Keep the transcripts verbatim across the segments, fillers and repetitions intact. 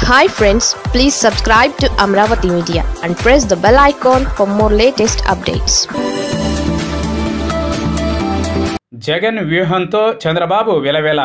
Hi friends, please subscribe to Amaravathi Media and press the bell icon for more latest updates. Jagan వ్యూహంతో చంద్రబాబు విలవిల.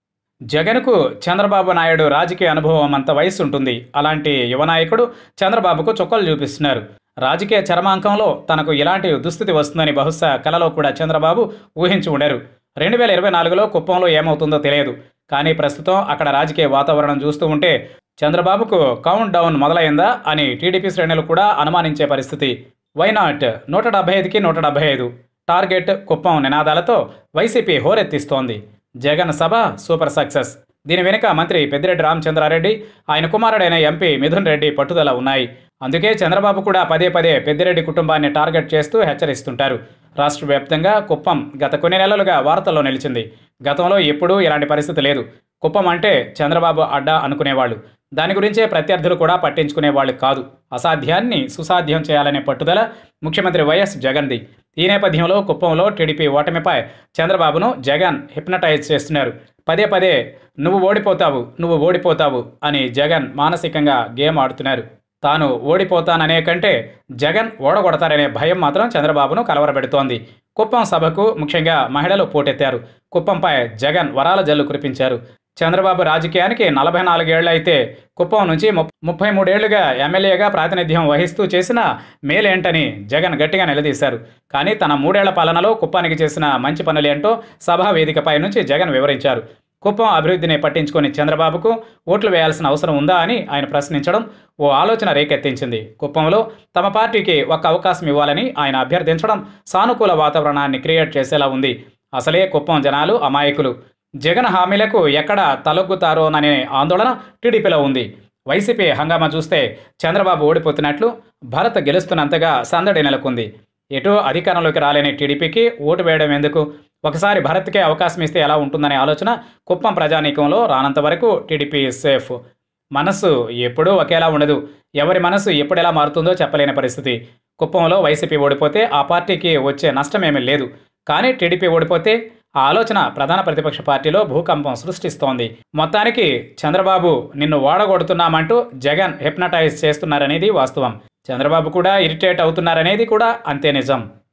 జగన్కు చంద్రబాబు నాయుడు రాజకీయ అనుభవం అంత వయసు ఉంటుంది. అలాంటి యువ నాయకుడు చంద్రబాబుకు చుక్కలు చూపిస్తున్నారు. రాజకీయ చరమాంకంలో తనకు ఇలాంటి దుస్థితి వస్తుందని బహుశా కలలో కూడా చంద్రబాబు ఊహించి ఉండరు. రెండు వేల ఇరవై నాలుగులో కుప్పంలో ఏమవుతుందో తెలియదు. కానీ ప్రస్తుతం అక్కడ రాజకీయ వాతావరణం చూస్తూ ఉంటే చంద్రబాబుకు కౌంట్ డౌన్ మొదలైందా అని టీడీపీ శ్రేణులు కూడా అనుమానించే పరిస్థితి. వైనాట్ నూట డెబ్బై ఐదుకి నూట డెబ్బై ఐదు టార్గెట్ కుప్పం నినాదాలతో వైసీపీ హోరెత్తిస్తోంది. జగన్ సభ సూపర్ సక్సెస్. దీని వెనుక మంత్రి పెద్దిరెడ్డి రామచంద్రారెడ్డి, ఆయన కుమారుడైన ఎంపీ మిథున్ రెడ్డి పట్టుదల ఉన్నాయి. అందుకే చంద్రబాబు కూడా పదే పదే పెద్దిరెడ్డి కుటుంబాన్ని టార్గెట్ చేస్తూ హెచ్చరిస్తుంటారు. రాష్ట్ర వ్యాప్తంగా కుప్పం గత కొన్ని నెలలుగా వార్తల్లో నిలిచింది. గతంలో ఎప్పుడూ ఇలాంటి పరిస్థితి లేదు. కుప్పం అంటే చంద్రబాబు అడ్డా అనుకునేవాళ్ళు. దాని గురించే ప్రత్యర్థులు కూడా పట్టించుకునేవాళ్ళు కాదు. అసాధ్యాన్ని సుసాధ్యం చేయాలనే పట్టుదల ముఖ్యమంత్రి వైఎస్ జగన్ది. ఈ నేపథ్యంలో కుప్పంలో టీడీపీ ఓటమిపై చంద్రబాబును జగన్ హిప్నటైజ్ చేస్తున్నారు. పదే పదే నువ్వు ఓడిపోతావు నువ్వు ఓడిపోతావు అని జగన్ మానసికంగా గేమ్ ఆడుతున్నారు. తాను ఓడిపోతాననే కంటే జగన్ ఓడగొడతారనే భయం మాత్రం చంద్రబాబును కలవరబెడుతోంది. కుప్పం సభకు ముఖ్యంగా మహిళలు పోటెత్తారు. కుప్పంపై జగన్ వరాల జల్లు కురిపించారు. చంద్రబాబు రాజకీయానికి నలభై నాలుగేళ్లు అయితే కుప్పం నుంచి ముప్పై మూడేళ్లుగా ఎమ్మెల్యేగా ప్రాతినిధ్యం వహిస్తూ చేసిన మేలేంటని జగన్ గట్టిగా నిలదీశారు. కానీ తన మూడేళ్ల పాలనలో కుప్పానికి చేసిన మంచి పనులేంటో సభా వేదికపై నుంచి జగన్ వివరించారు. కుప్పం అభివృద్ధిని పట్టించుకొని చంద్రబాబుకు ఓట్లు వేయాల్సిన అవసరం ఉందా అని ఆయన ప్రశ్నించడం ఓ ఆలోచన రేకెత్తించింది. కుప్పంలో తమ పార్టీకి ఒక అవకాశం ఇవ్వాలని ఆయన అభ్యర్థించడం సానుకూల వాతావరణాన్ని క్రియేట్ చేసేలా ఉంది. అసలే కుప్పం జనాలు అమాయకులు. జగన్ హామీలకు ఎక్కడ తలొగ్గుతారోననే ఆందోళన టీడీపీలో ఉంది. వైసీపీ హంగామా చూస్తే చంద్రబాబు ఓడిపోతున్నట్లు, భరత్ గెలుస్తున్నంతగా సందడి నెలకొంది. ఎటూ అధికారంలోకి రాలేని టీడీపీకి ఓటు వేయడం ఎందుకు? ఒకసారి భరత్కే అవకాశం ఇస్తే ఎలా ఉంటుందనే ఆలోచన కుప్పం ప్రజానీకంలో రానంత వరకు టీడీపీ సేఫ్. మనసు ఎప్పుడూ ఒకేలా ఉండదు. ఎవరి మనసు ఎప్పుడెలా మారుతుందో చెప్పలేని పరిస్థితి. కుప్పంలో వైసీపీ ఓడిపోతే ఆ పార్టీకి వచ్చే నష్టమేమీ లేదు. కానీ టీడీపీ ఓడిపోతే ఆ ఆలోచన ప్రధాన ప్రతిపక్ష పార్టీలో భూకంపం సృష్టిస్తోంది. మొత్తానికి చంద్రబాబు నిన్ను ఓడగొడుతున్నామంటూ జగన్ హిప్నటైజ్ చేస్తున్నారనేది వాస్తవం. చంద్రబాబు కూడా ఇరిటేట్ అవుతున్నారనేది కూడా అంతే నిజం.